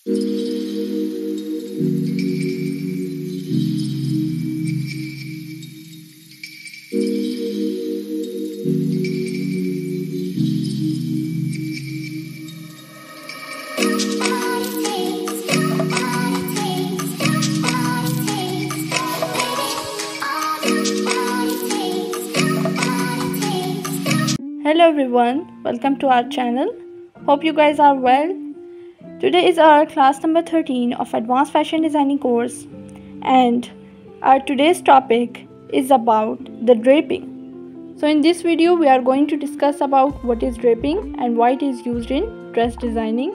Hello everyone, welcome to our channel. Hope you guys are well. Today is our class number 13 of Advanced Fashion Designing course, and our today's topic is about the draping. So in this video we are going to discuss about what is draping and why it is used in dress designing.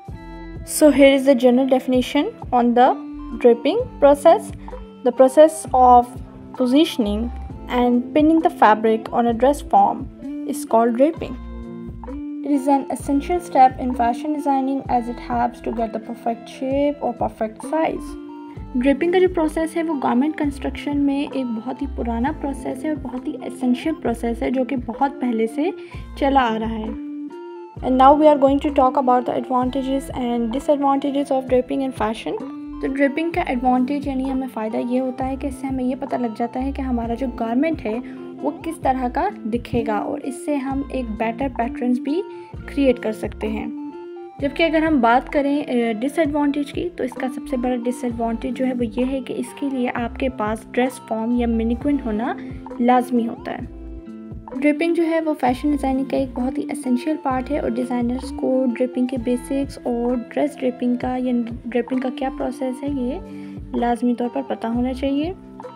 So here is the general definition on the draping process. The process of positioning and pinning the fabric on a dress form is called draping. It is an essential step in fashion designing as it helps to get the perfect shape or perfect size. Draping का जो process है वो garment construction में एक बहुत ही पुराना process है और बहुत ही एसेंशियल प्रोसेस है जो कि बहुत पहले से चला आ रहा है. And now we are going to talk about the advantages and disadvantages of draping in fashion. तो ड्रेपिंग का एडवांटेज यानी हमें फ़ायदा ये होता है कि इससे हमें ये पता लग जाता है कि हमारा जो गारमेंट है वो किस तरह का दिखेगा और इससे हम एक बेटर पैटर्न्स भी क्रिएट कर सकते हैं. जबकि अगर हम बात करें डिसएडवांटेज की तो इसका सबसे बड़ा डिसएडवांटेज जो है वो ये है कि इसके लिए आपके पास ड्रेस फॉर्म या मैनिक्विन होना लाजमी होता है. ड्रेपिंग जो है वो फैशन डिज़ाइनिंग का एक बहुत ही एसेंशियल पार्ट है और डिज़ाइनर्स को ड्रेपिंग के बेसिक्स और ड्रेस ड्रेपिंग का या ड्रेपिंग का क्या प्रोसेस है ये लाजमी तौर पर पता होना चाहिए.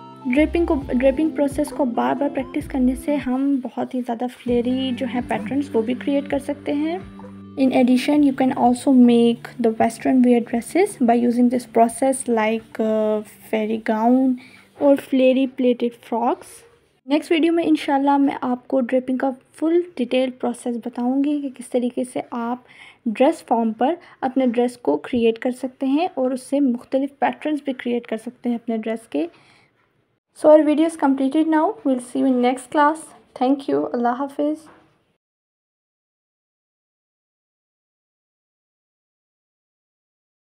ड्रेपिंग प्रोसेस को बार बार प्रैक्टिस करने से हम बहुत ही ज़्यादा फ्लेरी जो है पैटर्न्स वो भी क्रिएट कर सकते हैं. In addition, you can also make the western wear dresses by using this process like fairy gown or flary plaited frocks. Next video में इंशाल्लाह मैं आपको ड्रेपिंग का फुल डिटेल प्रोसेस बताऊंगी कि किस तरीके से आप ड्रेस फॉर्म पर अपने ड्रेस को क्रिएट कर सकते हैं और उससे मुख्तलिफ पैटर्न्स भी क्रिएट कर सकते हैं अपने ड्रेस के. So our video is completed now. We'll see you in next class. Thank you. Allah Hafiz.